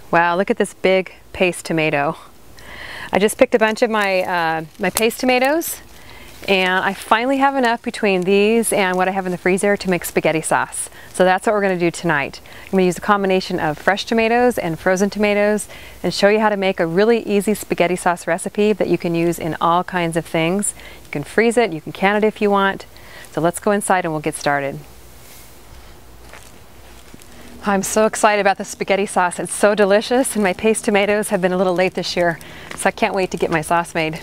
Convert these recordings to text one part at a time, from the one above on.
Wow, look at this big paste tomato. I just picked a bunch of my paste tomatoes, and I finally have enough between these and what I have in the freezer to make spaghetti sauce. So that's what we're going to do tonight. I'm going to use a combination of fresh tomatoes and frozen tomatoes and show you how to make a really easy spaghetti sauce recipe that you can use in all kinds of things. You can freeze it, you can can it if you want. So let's go inside and we'll get started. I'm so excited about the spaghetti sauce. It's so delicious, and my paste tomatoes have been a little late this year, so I can't wait to get my sauce made.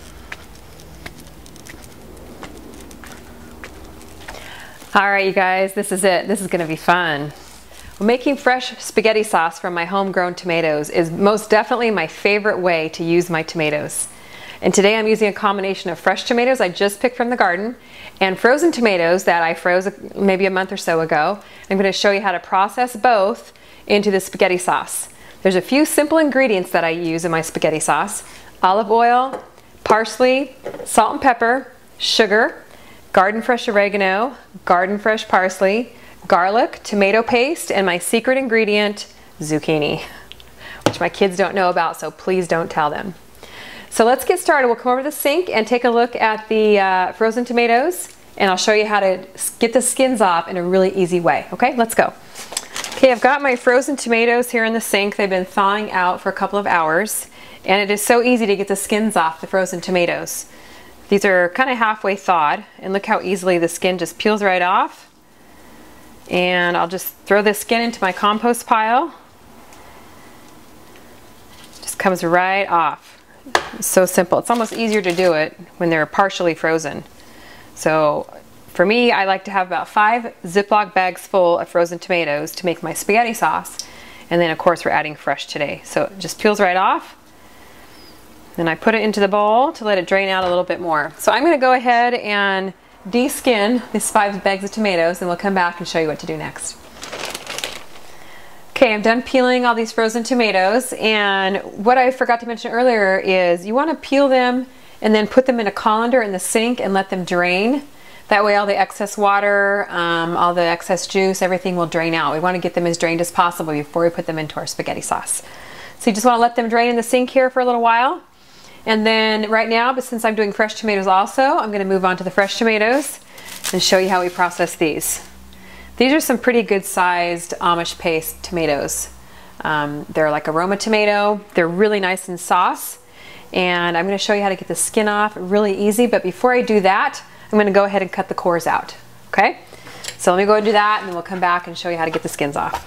All right, you guys, this is it. This is going to be fun. Making fresh spaghetti sauce from my homegrown tomatoes is most definitely my favorite way to use my tomatoes. And today I'm using a combination of fresh tomatoes I just picked from the garden and frozen tomatoes that I froze maybe a month or so ago. I'm going to show you how to process both into the spaghetti sauce. There's a few simple ingredients that I use in my spaghetti sauce: olive oil, parsley, salt and pepper, sugar, garden fresh oregano, garden fresh parsley, garlic, tomato paste, and my secret ingredient, zucchini, which my kids don't know about, so please don't tell them. So let's get started. We'll come over to the sink and take a look at the frozen tomatoes, and I'll show you how to get the skins off in a really easy way. Okay, let's go. Okay, I've got my frozen tomatoes here in the sink. They've been thawing out for a couple of hours, and it is so easy to get the skins off the frozen tomatoes. These are kind of halfway thawed, and look how easily the skin just peels right off. And I'll just throw this skin into my compost pile. Just comes right off. It's so simple. It's almost easier to do it when they're partially frozen. So for me, I like to have about 5 Ziploc bags full of frozen tomatoes to make my spaghetti sauce. And then of course we're adding fresh today. So it just peels right off. Then I put it into the bowl to let it drain out a little bit more. So I'm going to go ahead and de-skin these 5 bags of tomatoes, and we'll come back and show you what to do next. Okay, I'm done peeling all these frozen tomatoes, and what I forgot to mention earlier is you want to peel them and then put them in a colander in the sink and let them drain. That way all the excess water, all the excess juice, everything will drain out. We want to get them as drained as possible before we put them into our spaghetti sauce. So you just want to let them drain in the sink here for a little while. And then right now, but since I'm doing fresh tomatoes also, I'm going to move on to the fresh tomatoes and show you how we process these. These are some pretty good sized Amish paste tomatoes. They're like a Roma tomato. They're really nice in sauce. And I'm going to show you how to get the skin off really easy. But before I do that, I'm going to go ahead and cut the cores out. Okay? So let me go and do that, and then we'll come back and show you how to get the skins off.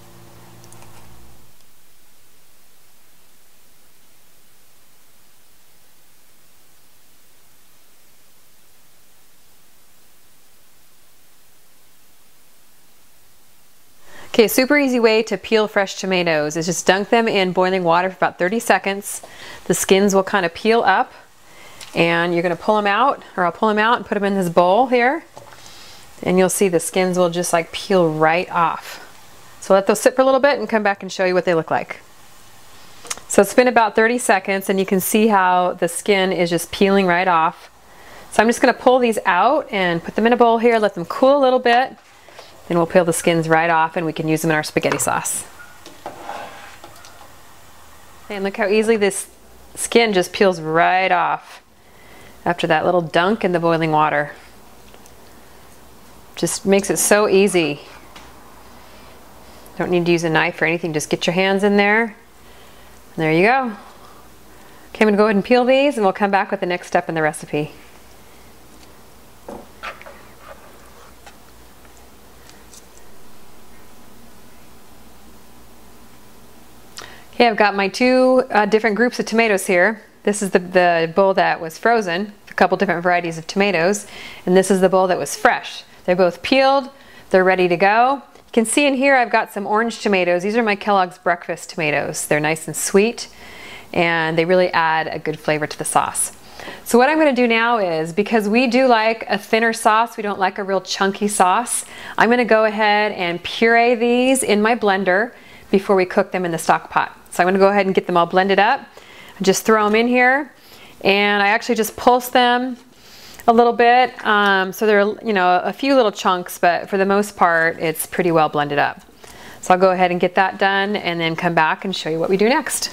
Okay, super easy way to peel fresh tomatoes is just dunk them in boiling water for about 30 seconds. The skins will kind of peel up, and you're going to pull them out, or I'll pull them out and put them in this bowl here, and you'll see the skins will just like peel right off. So let those sit for a little bit and come back and show you what they look like. So it's been about 30 seconds, and you can see how the skin is just peeling right off. So I'm just going to pull these out and put them in a bowl here, let them cool a little bit. And we'll peel the skins right off, and we can use them in our spaghetti sauce. And look how easily this skin just peels right off after that little dunk in the boiling water. Just makes it so easy. Don't need to use a knife or anything, just get your hands in there. And there you go. Okay, I'm going to go ahead and peel these, and we'll come back with the next step in the recipe. Okay, I've got my 2 different groups of tomatoes here. This is the bowl that was frozen, a couple different varieties of tomatoes, and this is the bowl that was fresh. They're both peeled, they're ready to go. You can see in here I've got some orange tomatoes. These are my Kellogg's breakfast tomatoes. They're nice and sweet, and they really add a good flavor to the sauce. So what I'm going to do now is, because we do like a thinner sauce, we don't like a real chunky sauce, I'm going to go ahead and puree these in my blender before we cook them in the stock pot. So I'm going to go ahead and get them all blended up. Just throw them in here, and I actually just pulse them a little bit. So there are, you know, a few little chunks, but for the most part, it's pretty well blended up. So I'll go ahead and get that done and then come back and show you what we do next.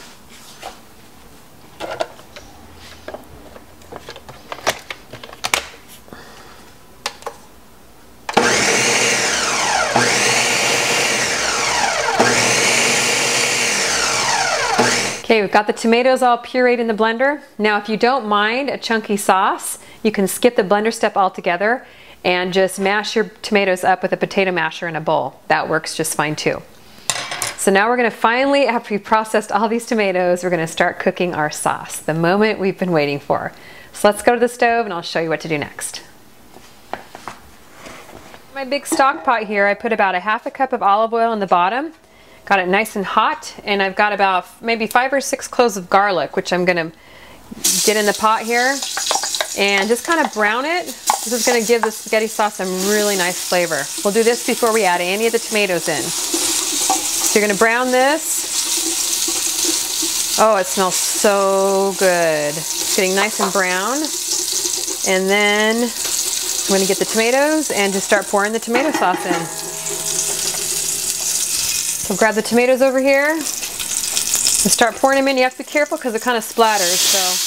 Okay, we've got the tomatoes all pureed in the blender. Now, if you don't mind a chunky sauce, you can skip the blender step altogether and just mash your tomatoes up with a potato masher in a bowl. That works just fine too. So now we're gonna finally, after we've processed all these tomatoes, we're gonna start cooking our sauce, the moment we've been waiting for. So let's go to the stove and I'll show you what to do next. My big stock pot here, I put about a half a cup of olive oil in the bottom. Got it nice and hot, and I've got about maybe 5 or 6 cloves of garlic, which I'm gonna get in the pot here and just kind of brown it. This is gonna give the spaghetti sauce some really nice flavor. We'll do this before we add any of the tomatoes in. So you're gonna brown this. Oh, it smells so good. It's getting nice and brown. And then I'm gonna get the tomatoes and just start pouring the tomato sauce in. So grab the tomatoes over here and start pouring them in. You have to be careful because it kind of splatters,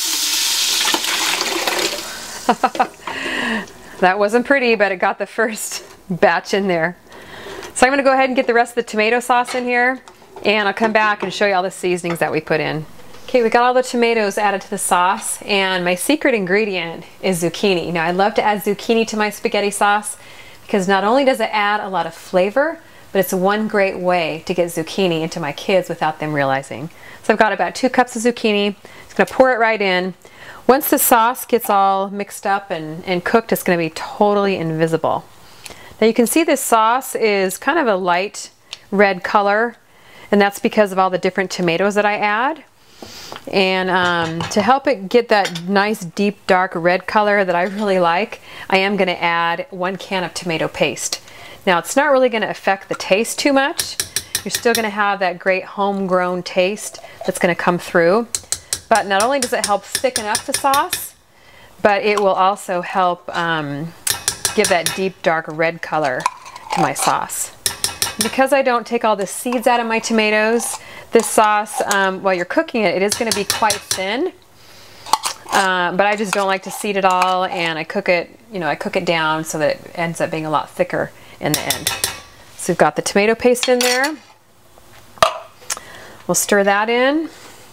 so. That wasn't pretty, but it got the first batch in there. So I'm gonna go ahead and get the rest of the tomato sauce in here, and I'll come back and show you all the seasonings that we put in. Okay, we got all the tomatoes added to the sauce, and my secret ingredient is zucchini. Now, I love to add zucchini to my spaghetti sauce because not only does it add a lot of flavor, but it's one great way to get zucchini into my kids without them realizing. So I've got about 2 cups of zucchini. Just gonna pour it right in. Once the sauce gets all mixed up and cooked, it's gonna be totally invisible. Now you can see this sauce is kind of a light red color, and that's because of all the different tomatoes that I add. And to help it get that nice deep dark red color that I really like, I am gonna add 1 can of tomato paste. Now, it's not really going to affect the taste too much. You're still going to have that great homegrown taste that's going to come through. But not only does it help thicken up the sauce, but it will also help give that deep, dark red color to my sauce. Because I don't take all the seeds out of my tomatoes, this sauce, while you're cooking it, it is going to be quite thin. But I just don't like to seed it all, and I cook it, I cook it down so that it ends up being a lot thicker in the end. So we've got the tomato paste in there. We'll stir that in.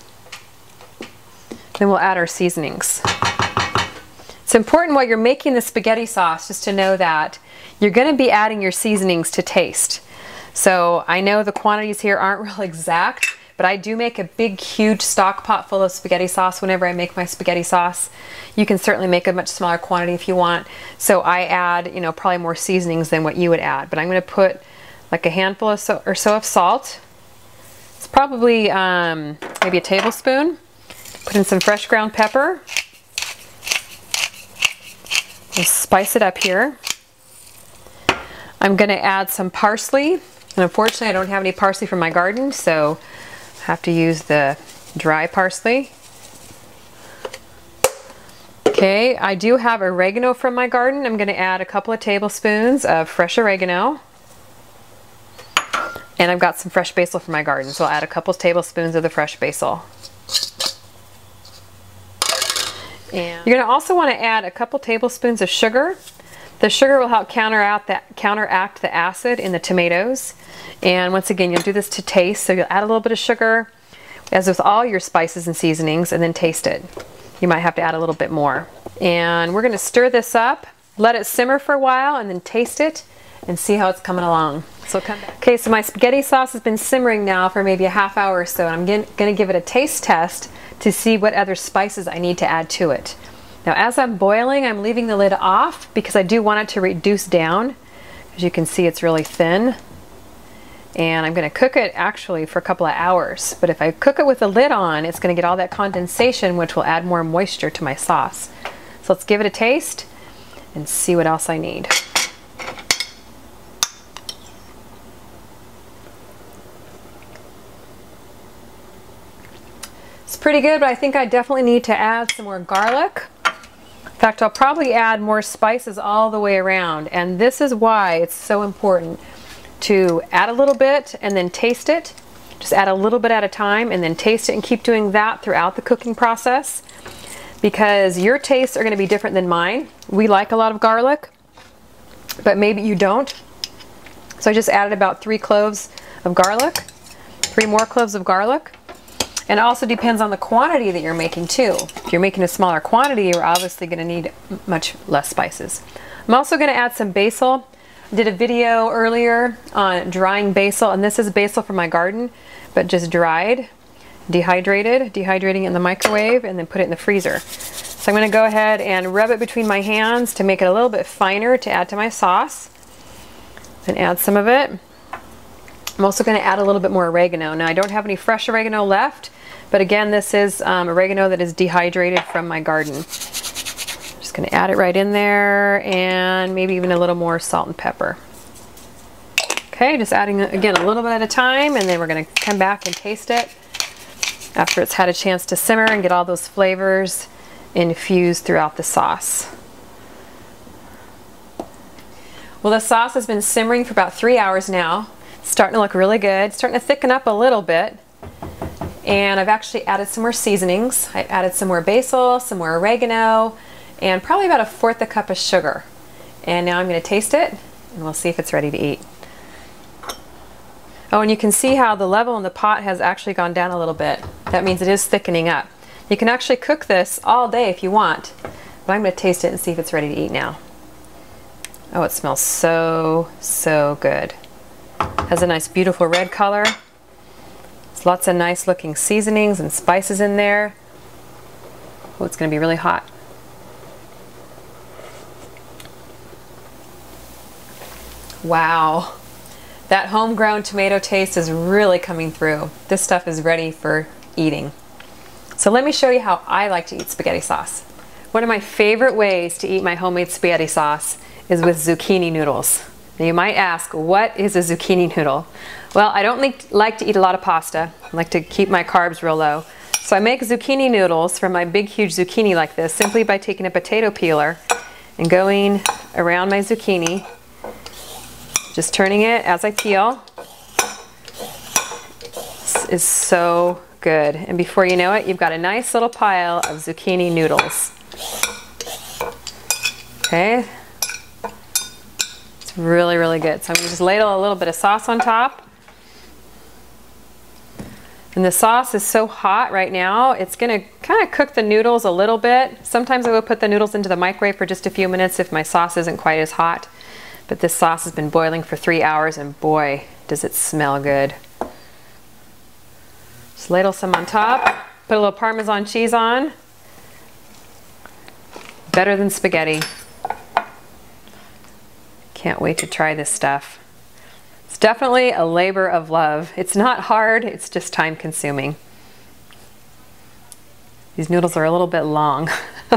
Then we'll add our seasonings. It's important while you're making the spaghetti sauce just to know that you're going to be adding your seasonings to taste. So I know the quantities here aren't real exact, but I do make a big, huge stock pot full of spaghetti sauce whenever I make my spaghetti sauce. You can certainly make a much smaller quantity if you want. So I add, probably more seasonings than what you would add. But I'm going to put like a handful or so of salt. It's probably maybe a tablespoon. Put in some fresh ground pepper. And spice it up here. I'm going to add some parsley. And unfortunately, I don't have any parsley from my garden, so I have to use the dry parsley. Okay, I do have oregano from my garden. I'm going to add a couple of tablespoons of fresh oregano. And I've got some fresh basil from my garden, so I'll add a couple of tablespoons of the fresh basil. And you're going to also want to add a couple tablespoons of sugar. The sugar will help counteract the acid in the tomatoes. And once again, you'll do this to taste, so you'll add a little bit of sugar, as with all your spices and seasonings, and then taste it. You might have to add a little bit more. And we're going to stir this up, let it simmer for a while, and then taste it and see how it's coming along. So come back. Okay, so my spaghetti sauce has been simmering now for maybe a half hour or so, and I'm going to give it a taste test to see what other spices I need to add to it. Now, as I'm boiling, I'm leaving the lid off because I do want it to reduce down. As you can see, it's really thin. And I'm going to cook it actually for a couple of hours. But if I cook it with the lid on, it's going to get all that condensation, which will add more moisture to my sauce. So let's give it a taste and see what else I need. It's pretty good, but I think I definitely need to add some more garlic. In fact, I'll probably add more spices all the way around. And this is why it's so important to add a little bit and then taste it. Just add a little bit at a time and then taste it, and keep doing that throughout the cooking process, because your tastes are going to be different than mine. We like a lot of garlic, but maybe you don't. So I just added about 3 cloves of garlic, 3 more cloves of garlic. And it also depends on the quantity that you're making too. If you're making a smaller quantity, you're obviously going to need much less spices. I'm also going to add some basil. I did a video earlier on drying basil, and this is basil from my garden, but just dried, dehydrating in the microwave, and then put it in the freezer. So I'm going to go ahead and rub it between my hands to make it a little bit finer to add to my sauce. And add some of it. I'm also going to add a little bit more oregano. Now I don't have any fresh oregano left, but again, this is oregano that is dehydrated from my garden. Just going to add it right in there, and maybe even a little more salt and pepper. Okay, just adding again a little bit at a time, and then we're going to come back and taste it after it's had a chance to simmer and get all those flavors infused throughout the sauce. Well, the sauce has been simmering for about 3 hours now. It's starting to look really good. It's starting to thicken up a little bit. And I've actually added some more seasonings. I added some more basil, some more oregano, and probably about 1/4 cup of sugar. And now I'm going to taste it, and we'll see if it's ready to eat. Oh, and you can see how the level in the pot has actually gone down a little bit. That means it is thickening up. You can actually cook this all day if you want, but I'm going to taste it and see if it's ready to eat now. Oh, it smells so, so good. Has a nice beautiful red color. There's lots of nice looking seasonings and spices in there. Oh, it's going to be really hot. Wow. That homegrown tomato taste is really coming through. This stuff is ready for eating. So let me show you how I like to eat spaghetti sauce. One of my favorite ways to eat my homemade spaghetti sauce is with zucchini noodles. Now you might ask, what is a zucchini noodle? Well, I don't like to eat a lot of pasta. I like to keep my carbs real low. So I make zucchini noodles from my big huge zucchini like this simply by taking a potato peeler and going around my zucchini, just turning it as I peel. This is so good. And before you know it, you've got a nice little pile of zucchini noodles. Okay. Really, really good. So I'm going to just ladle a little bit of sauce on top. And the sauce is so hot right now, it's going to kind of cook the noodles a little bit. Sometimes I will put the noodles into the microwave for just a few minutes if my sauce isn't quite as hot. But this sauce has been boiling for 3 hours, and boy, does it smell good. Just ladle some on top. Put a little Parmesan cheese on. Better than spaghetti. Can't wait to try this stuff. It's definitely a labor of love. It's not hard, it's just time consuming. These noodles are a little bit long.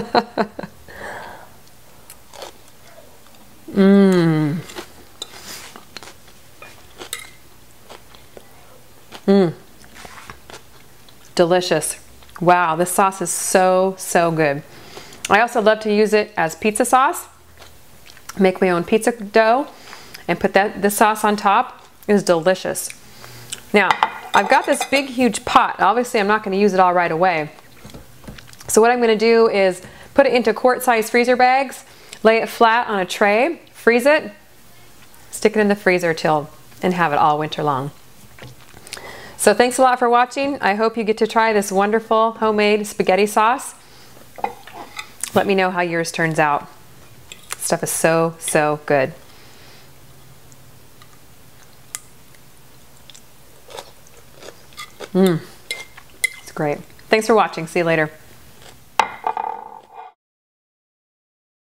Mmm. Mmm. Delicious. Wow, this sauce is so, so good. I also love to use it as pizza sauce. Make my own pizza dough and put this sauce on top. It is delicious. Now, I've got this big huge pot. Obviously, I'm not going to use it all right away. So what I'm going to do is put it into quart-sized freezer bags, lay it flat on a tray, freeze it, stick it in the freezer and have it all winter long. So thanks a lot for watching. I hope you get to try this wonderful homemade spaghetti sauce. Let me know how yours turns out. Stuff is so, so good. It's great. Thanks for watching. See you later.